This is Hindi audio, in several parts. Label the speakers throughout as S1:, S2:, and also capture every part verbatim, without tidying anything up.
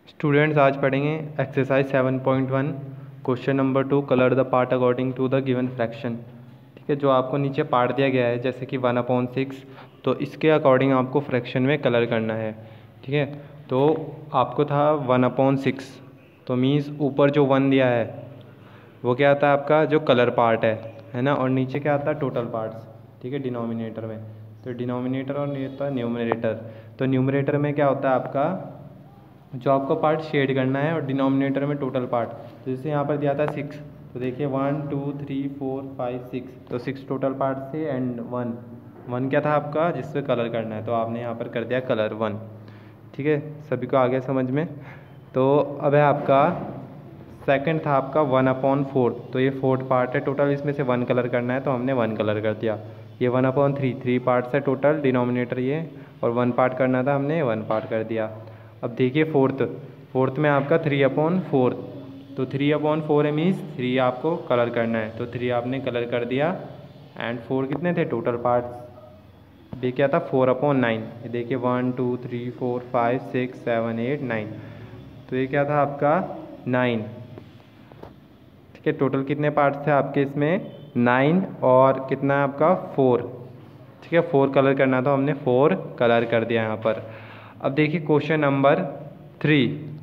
S1: स्टूडेंट्स आज पढ़ेंगे exercise seven point one question number two colour the part according to the given fraction. ठीक है, जो आपको नीचे पार्ट दिया गया है जैसे कि वन अपॉन सिक्स, तो इसके अकॉर्डिंग आपको फ्रैक्शन में कलर करना है। ठीक है, तो आपको था वन अपॉन सिक्स, तो मीन्स ऊपर जो वन दिया है वो क्या आता है आपका जो कलर पार्ट है है ना, और नीचे क्या आता है टोटल पार्ट्स। ठीक है, डिनोमिनेटर में, तो डिनोमिनेटर और ये होता है न्यूमरेटर। तो न्यूमरेटर में क्या होता है आपका जो आपको पार्ट शेड करना है, और डिनोमिनेटर में टोटल पार्ट। तो जैसे यहाँ पर दिया था सिक्स, तो देखिए one two three four five six, तो सिक्स टोटल पार्ट थे एंड वन वन क्या था आपका जिससे कलर करना है, तो आपने यहाँ पर कर दिया कलर वन। ठीक है, सभी को आ गया समझ में। तो अब है आपका सेकंड था आपका वन अपॉन फोर, तो ये फोर्थ पार्ट है टोटल, इसमें से वन कलर करना है तो हमने वन कलर कर दिया। ये one upon three, three parts है टोटल डिनोमिनेटर ये, और वन पार्ट करना था हमने वन पार्ट कर दिया। अब देखिए फोर्थ, फोर्थ में आपका थ्री अपॉन फोर, तो थ्री अपॉन फोर है मीन्स थ्री आपको कलर करना है, तो थ्री आपने कलर कर दिया। एंड फोर कितने थे टोटल पार्ट्स, ये क्या था फोर अपॉन नाइन, ये देखिए one two three four five six seven eight nine, तो ये क्या था आपका नाइन। ठीक है, टोटल कितने पार्ट्स थे आपके इसमें नाइन, और कितना है आपका फोर। ठीक है, फोर कलर करना था, हमने फोर कलर कर दिया यहाँ पर। अब देखिए क्वेश्चन नंबर थ्री,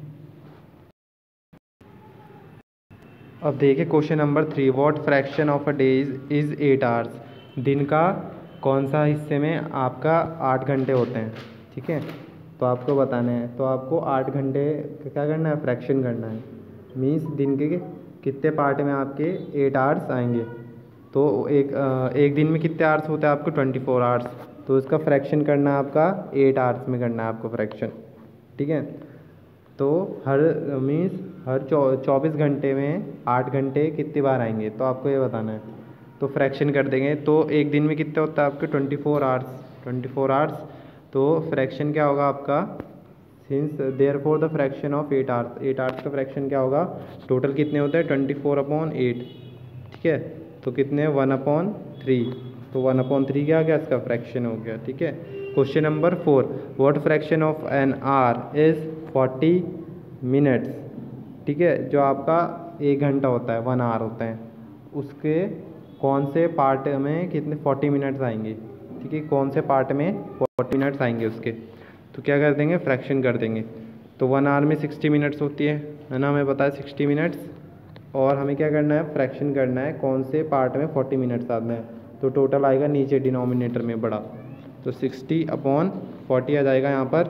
S1: अब देखिए question number three, what fraction of a day is is eight hours. दिन का कौन सा हिस्से में आपका आठ घंटे होते हैं। ठीक है, तो आपको बताना है, तो आपको आठ घंटे क्या करना है, फ्रैक्शन करना है। मीन्स दिन के कितने पार्ट में आपके एट आवर्स आएंगे, तो एक एक दिन में कितने आवर्स होते हैं आपको ट्वेंटी फोर आवर्स, तो इसका फ्रैक्शन करना है आपका एट आवर्स में करना है आपको फ्रैक्शन। ठीक है, तो हर मीन्स हर चौ चौबीस घंटे में आठ घंटे कितनी बार आएंगे, तो आपको ये बताना है। तो फ्रैक्शन कर देंगे, तो एक दिन में कितने होता है आपके twenty four hours, twenty four hours, तो फ्रैक्शन क्या होगा आपका, since there for the fraction of eight hours, eight hours का फ्रैक्शन क्या होगा, टोटल कितने होते हैं ट्वेंटी फोर अपॉन एट। ठीक है, तो कितने वन अपॉन थ्री, तो वन अपॉन थ्री क्या आ गया, इसका फ्रैक्शन हो गया। ठीक है, question number four, what fraction of an hour is forty minutes. ठीक है, जो आपका एक घंटा होता है वन आवर होता है, उसके कौन से पार्ट में कितने फोर्टी मिनट्स आएंगे। ठीक है, कौन से पार्ट में फोर्टी मिनट्स आएंगे उसके, तो क्या कर देंगे फ्रैक्शन कर देंगे। तो वन आवर में सिक्सटी मिनट्स होती है है ना, हमें पता है सिक्सटी मिनट्स, और हमें क्या करना है फ्रैक्शन करना है कौन से पार्ट में फोर्टी मिनट्स आते हैं, तो टोटल आएगा नीचे डिनोमिनेटर में बड़ा, तो सिक्सटी अपॉन फोर्टी आ जाएगा यहाँ पर,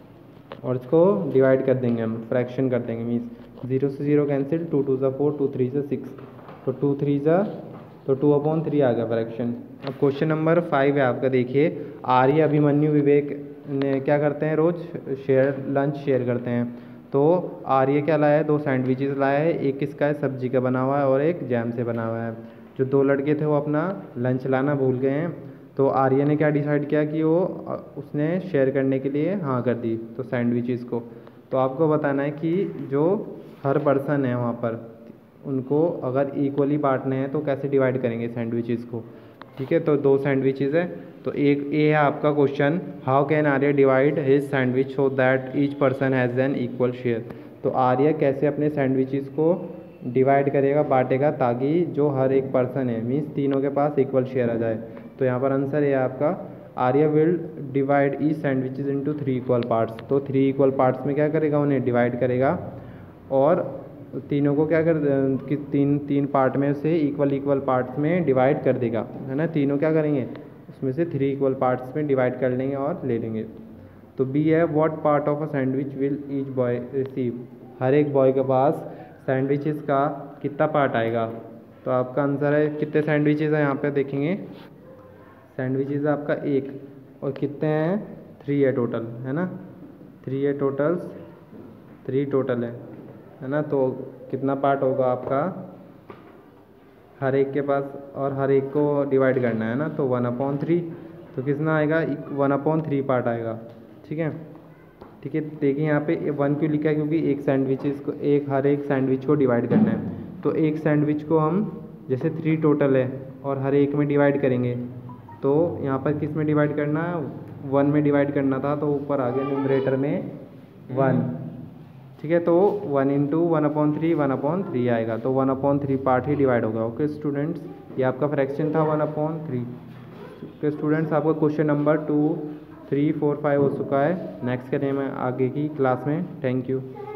S1: और इसको डिवाइड कर देंगे हम, फ्रैक्शन कर देंगे। मीन्स जीरो से जीरो कैंसिल, टू टू ज़ा फोर, टू थ्री ज़ा सिक्स, तो टू थ्री ज़ा तो टू अपॉन थ्री आ गया फ्रैक्शन। अब क्वेश्चन नंबर फाइव है आपका, देखिए आर्य अभिमन्यु विवेक ने क्या करते हैं रोज़ शेयर लंच शेयर करते हैं। तो आर्य क्या लाया है, दो सैंडविचेस लाया है, एक किसका है सब्जी का बना हुआ है और एक जैम से बना हुआ है। जो दो लड़के थे वो अपना लंच लाना भूल गए हैं, तो आर्य ने क्या डिसाइड किया कि वो उसने शेयर करने के लिए हाँ कर दी तो सैंडविचेस को। तो आपको बताना है कि जो हर पर्सन है वहाँ पर उनको अगर इक्वली बांटने हैं तो कैसे डिवाइड करेंगे सैंडविचेस को। ठीक है, तो दो सैंडविचेस है, तो एक ए है आपका question, how can Arya divide his sandwich so that each person has an equal share. तो आर्य कैसे अपने सैंडविचेस को डिवाइड करेगा, बांटेगा, ताकि जो हर एक पर्सन है मीन्स तीनों के पास इक्वल शेयर आ जाए। तो यहाँ पर आंसर है आपका Arya will divide each sandwiches into three equal parts, तो थ्री इक्वल पार्ट्स में क्या करेगा उन्हें डिवाइड करेगा, और तीनों को क्या कर कि तीन तीन पार्ट में से इक्वल इक्वल पार्ट्स में डिवाइड कर देगा, है ना। तीनों क्या करेंगे उसमें से थ्री इक्वल पार्ट्स में डिवाइड कर लेंगे और ले लेंगे। तो बी है, what part of a sandwich will each boy receive. हर एक बॉय के पास सैंडविचेस का कितना पार्ट आएगा, तो आपका आंसर है कितने सैंडविचेस हैं यहाँ पे देखेंगे, सैंडविचेस आपका एक, और कितने हैं थ्री है टोटल, है ना, थ्री है टोटल, थ्री टोटल है है ना। तो कितना पार्ट होगा आपका हर एक के पास, और हर एक को डिवाइड करना है ना, तो वन अपॉन थ्री, तो कितना आएगा वन अपॉन थ्री पार्ट आएगा। ठीक है, ठीक है, देखिए यहाँ पे वन क्यों लिखा है, क्योंकि एक सैंडविचेस को एक हर एक सैंडविच को डिवाइड करना है। तो एक सैंडविच को हम जैसे थ्री टोटल है और हर एक में डिवाइड करेंगे, तो यहाँ पर किस में डिवाइड करना है, वन में डिवाइड करना था, तो ऊपर आ गया न्यूमरेटर में वन। ठीक है, तो one into one upon three one upon three आएगा, तो वन अपॉन थ्री पार्ट ही डिवाइड होगा। ओके स्टूडेंट्स, ये आपका फ्रैक्शन था one upon three. Okay students, आपका question number two three four five हो चुका है। नेक्स्ट करें मैं आगे की क्लास में। Thank you.